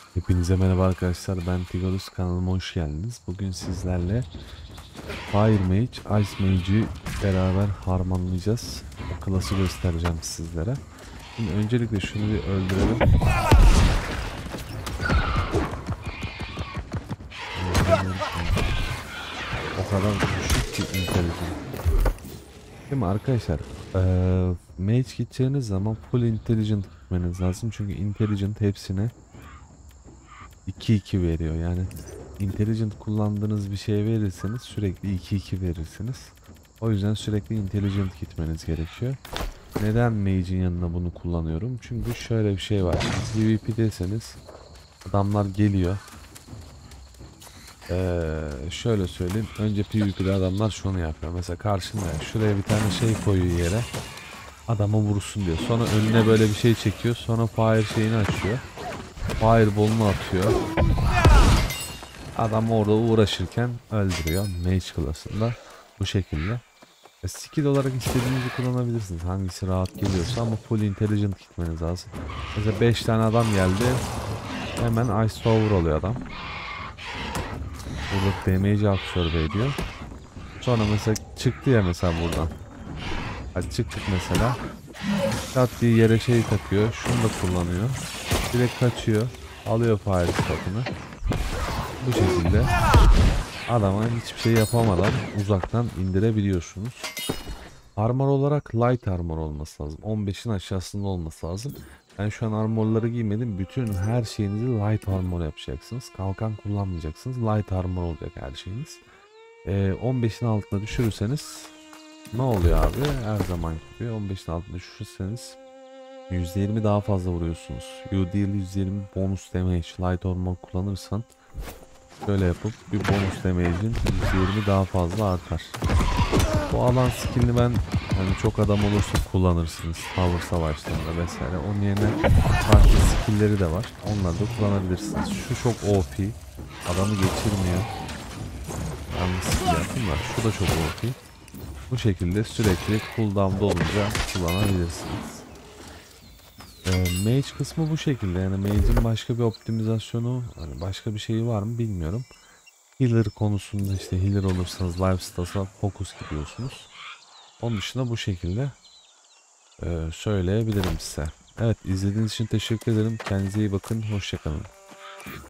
Hepinize merhaba arkadaşlar, ben Tigorus, kanalıma hoş geldiniz. Bugün sizlerle Fire Mage, Ice Mage'i beraber harmanlayacağız. O klası göstereceğim sizlere. Şimdi öncelikle şunu bir öldürelim. O kadar düşük ki intelligent. Şimdi arkadaşlar, Mage gideceğiniz zaman full intelligent gitmeniz lazım. Çünkü intelligent hepsine 2-2 veriyor. Yani intelligent kullandığınız bir şey verirseniz sürekli 2-2 verirsiniz. O yüzden sürekli intelligent gitmeniz gerekiyor. Neden mage'in yanına bunu kullanıyorum? Çünkü şöyle bir şey var. PvP'deseniz adamlar geliyor. Şöyle söyleyeyim. Önce PvP'de adamlar şunu yapıyor. Mesela karşında şuraya bir tane şey koyuyor yere. Adamı vursun diyor. Sonra önüne böyle bir şey çekiyor. Sonra fire şeyini açıyor. Fireball'unu atıyor. Adam orada uğraşırken öldürüyor. Mage klasında bu şekilde. Skill olarak istediğinizi kullanabilirsiniz. Hangisi rahat geliyorsa ama full intelligent gitmeniz lazım. Mesela 5 tane adam geldi. Hemen Ice Tower oluyor adam. Burada damage absorbe ediyor. Sonra mesela çıktı ya mesela buradan. Hadi çıktık mesela. Kat diye yere şey takıyor. Şunu da kullanıyor. Direkt kaçıyor. Alıyor fire spot'unu. Bu şekilde adama hiçbir şey yapamadan uzaktan indirebiliyorsunuz. Armor olarak light armor olması lazım. 15'in aşağısında olması lazım. Ben şu an armorları giymedim. Bütün her şeyinizi light armor yapacaksınız. Kalkan kullanmayacaksınız. Light armor olacak her şeyiniz. 15'in altına düşürürseniz ne oluyor abi? Her zaman gibi 15'in altına düşürürseniz %20 daha fazla vuruyorsunuz. You deal %20 bonus damage. Light armor kullanırsan şöyle yapıp bir bonus damage'in %20 daha fazla artar. Bu alan skillini ben hani çok adam olursa kullanırsınız. Tower savaşlarında vesaire. Onun yerine farklı skillleri de var. Onları da kullanabilirsiniz. Şu çok OP. Adamı geçirmiyor. Yalnız skill yaptım da şu da çok OP. Bu şekilde sürekli cooldown'da olunca kullanabilirsiniz. Mage kısmı bu şekilde. Yani Mage'in başka bir optimizasyonu, hani başka bir şeyi var mı bilmiyorum. Healer konusunda işte healer olursanız lifesteal'a fokus gidiyorsunuz. Onun dışında bu şekilde söyleyebilirim size. Evet, izlediğiniz için teşekkür ederim. Kendinize iyi bakın. Hoşça kalın.